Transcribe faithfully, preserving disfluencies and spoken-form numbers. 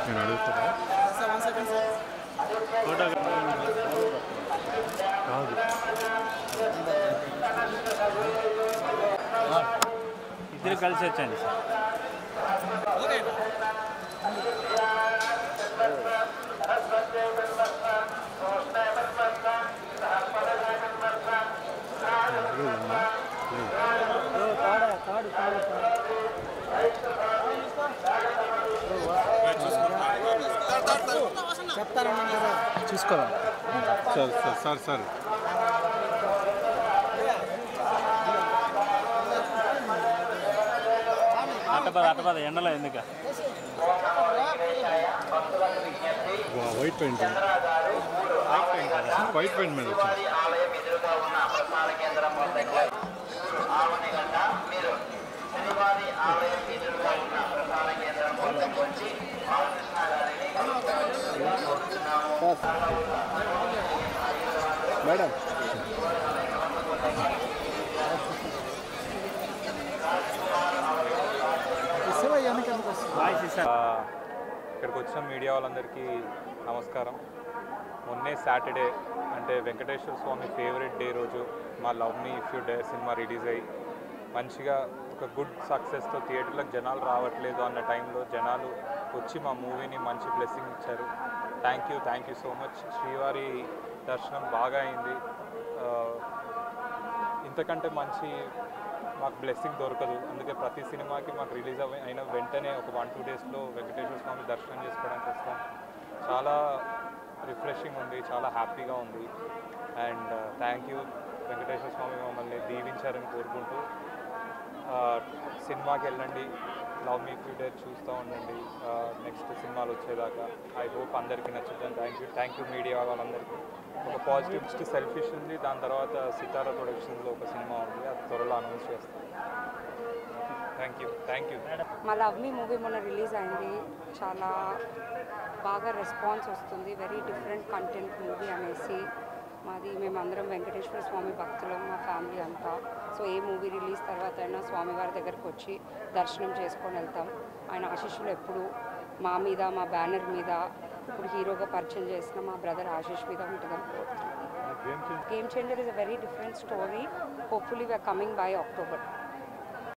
నేను అడుగుతారా కాదు ఇద్దరు కలిసి వచ్చండి సార్. చెప్తారన్నా కదా చూసుకోరా సార్ సార్ సార్ సార్ అట్టపద అట్టపద ఎండలో ఎందుక వైట్ పెయింట్ వైట్ పెయింట్ మీద వచ్చింది. మేడం ఇక్కడికి వచ్చిన మీడియా వాళ్ళందరికీ నమస్కారం. మొన్నే సాటర్డే అంటే వెంకటేశ్వర స్వామి ఫేవరెట్ డే రోజు మా love me if you dare సినిమా రిలీజ్ అయ్యి మంచిగా ఒక గుడ్ సక్సెస్తో థియేటర్లకు జనాలు రావట్లేదు అన్న టైంలో జనాలు వచ్చి మా మూవీని మంచి బ్లెస్సింగ్ ఇచ్చారు. Thank you thank you so much. శ్రీవారి దర్శనం బాగా అయింది. ఇంతకంటే మంచి మాకు బ్లెస్సింగ్ దొరకదు. అందుకే ప్రతి సినిమాకి మాకు రిలీజ్ అయిన వెంటనే ఒక వన్ టూ డేస్లో వెంకటేశ్వర స్వామి దర్శనం చేసుకోవడానికి వస్తాం. చాలా రిఫ్రెషింగ్ ఉంది, చాలా హ్యాపీగా ఉంది. And thank you Venkateswara Swamy మమ్మల్ని దీవించారని కోరుకుంటూ సినిమాకి వెళ్ళండి, లవ్ మీ ఫ్యూ డేర్ చూస్తూ ఉండండి నెక్స్ట్ సినిమాలు వచ్చేదాకా. ఐ హోప్ అందరికీ నచ్చుతుంది. Thank you thank you media వాళ్ళందరికీ. ఒక పాజిటివ్ నెక్స్ట్ సెల్ఫిష్ ఉంది, దాని తర్వాత సితారా ప్రొడక్షన్స్లో ఒక సినిమా ఉంది, అది త్వరలో అనౌన్స్ చేస్తాం. Thank you thank you. మా లవ్ మీ మూవీ మొన్న రిలీజ్ అయింది. చాలా బాగా రెస్పాన్స్ వస్తుంది. వెరీ డిఫరెంట్ కంటెంట్ మూవీ అనేసి. మాది మేమందరం వెంకటేశ్వర స్వామి భక్తులం, మా ఫ్యామిలీ అంతా. సో ఏ మూవీ రిలీజ్ తర్వాత అయినా స్వామివారి దగ్గరకు వచ్చి దర్శనం చేసుకొని వెళ్తాం. ఆయన ఆశీస్సులు ఎప్పుడు మా మీద, మా బ్యానర్ మీద, ఇప్పుడు హీరోగా పరిచయం చేసిన మా బ్రదర్ ఆశీష్ మీద ఉంటుందని కోరుతున్నాం. Game changer is a very different story. Hopefully we are coming by October.